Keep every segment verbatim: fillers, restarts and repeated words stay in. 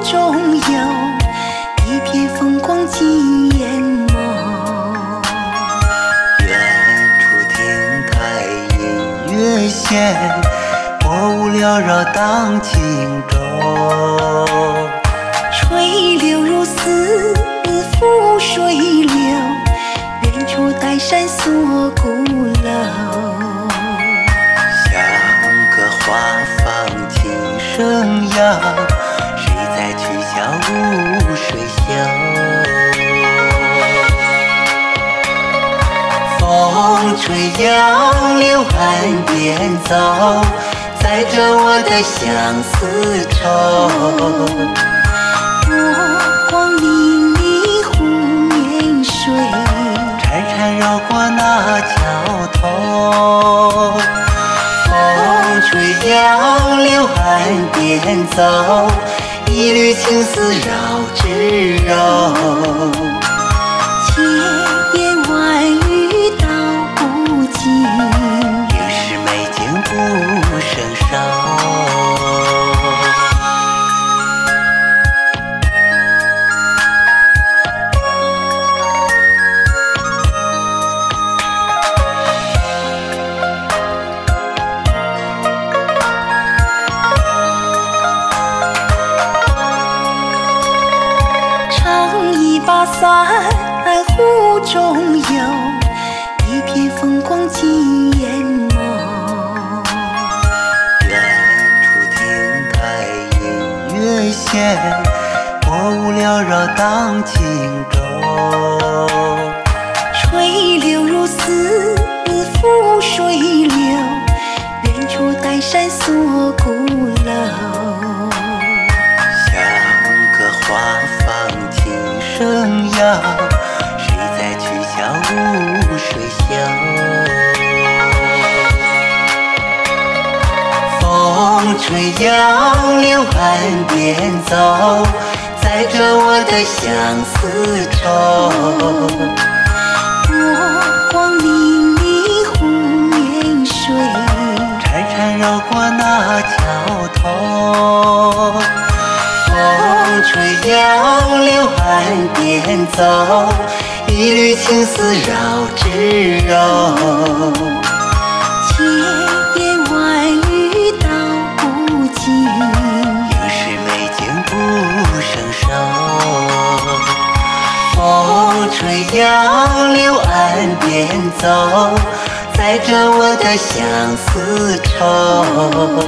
中有一片风光尽眼眸。 远处亭台饮月闲，薄雾缭绕荡轻舟。 水流如丝，覆水流，远处黛山锁鼓楼。 香歌花放琴声扬，谁在曲桥污水袖？风吹杨柳岸边走，载着我的相思愁。 波光粼粼湖面水， 潺潺绕过那桥头。风吹杨柳岸边走，一缕青丝绕指柔。 千言万语道不尽， 应是美景不胜收。 一把伞，湖中有一片风光尽眼眸。 远处亭台饮月闲，薄雾缭绕荡轻舟。 水流如丝，覆水流，远处黛山锁鼓楼。 花放琴声扬，谁在曲桥污水袖？风吹杨柳岸边走，载着我的相思愁。 波光粼粼湖面水， 潺潺绕过那桥头。风吹杨柳岸边走，一缕青丝绕指柔。 千言万语道不尽， 应是美景不胜收。风吹杨柳岸边走，载着我的相思愁。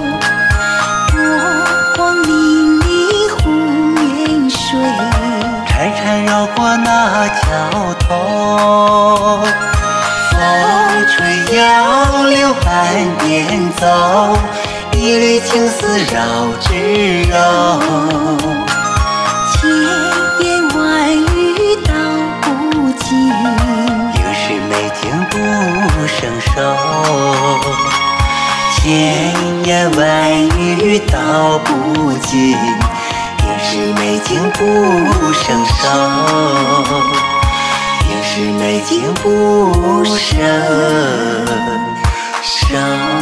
潺潺绕过那桥头。风吹杨柳岸边走，一缕青丝绕指柔。 千言万语道不尽， 应是美景不胜收。千言万语道不尽，应是美景不胜收。应是美景不胜收。